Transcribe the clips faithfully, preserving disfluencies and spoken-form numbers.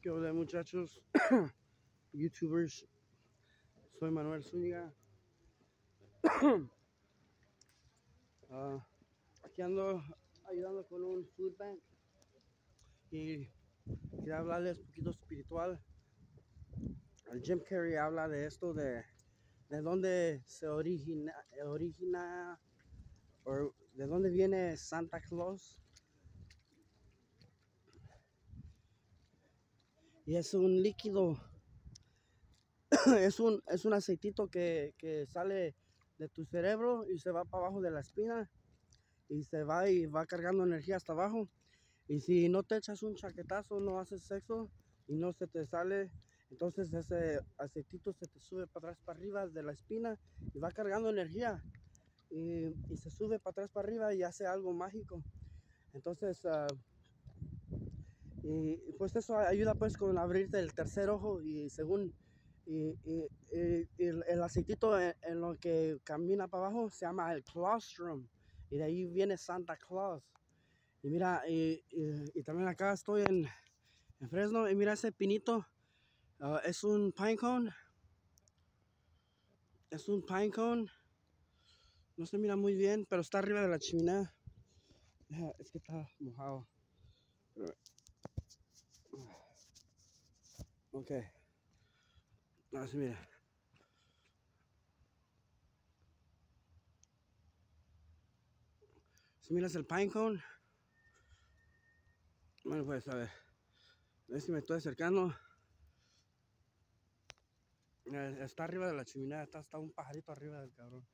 ¿Qué onda, muchachos? YouTubers, soy Manuel Zúñiga. uh, aquí ando ayudando con un food bank y quería hablarles un poquito espiritual. El Jim Carrey habla de esto, de, de dónde se origina, origina o de dónde viene Santa Claus. Y es un líquido, es un, es un aceitito que, que sale de tu cerebro y se va para abajo de la espina y se va y va cargando energía hasta abajo. Y si no te echas un chaquetazo, no haces sexo y no se te sale, entonces ese aceitito se te sube para atrás, para arriba de la espina y va cargando energía y, y se sube para atrás, para arriba y hace algo mágico. Entonces, uh, y pues eso ayuda pues con abrirte el tercer ojo y según y, y, y, y el aceitito en, en lo que camina para abajo se llama el colostrum y de ahí viene Santa Claus. Y mira, y, y, y también acá estoy en, en Fresno y mira ese pinito, uh, es un pine cone, es un pine cone, no se mira muy bien, pero está arriba de la chimenea. Es que está mojado. Ok, ahora sí mira. Si miras el pine cone, bueno pues a ver, a ver si me estoy acercando. Está arriba de la chimenea, está, está un pajarito arriba del cabrón.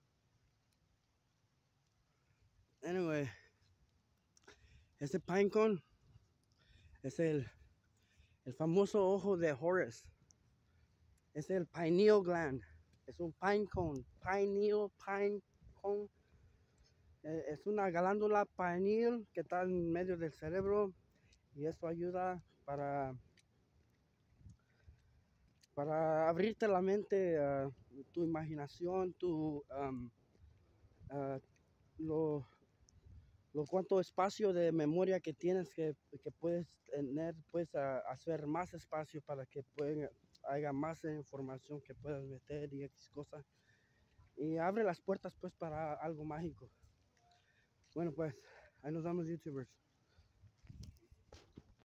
Anyway, ese pine cone es el, el famoso ojo de Horus. Es el pineal gland. Es un pine cone. Pineal, pine cone. Es una glándula pineal que está en medio del cerebro y eso ayuda para para abrirte la mente, uh, tu imaginación, tu um, uh, lo, lo cuánto espacio de memoria que tienes que, que puedes tener, puedes uh, hacer más espacio para que pueda, haya más información que puedas meter y X cosas. Y abre las puertas pues para algo mágico. Bueno pues, ahí nos vamos, YouTubers.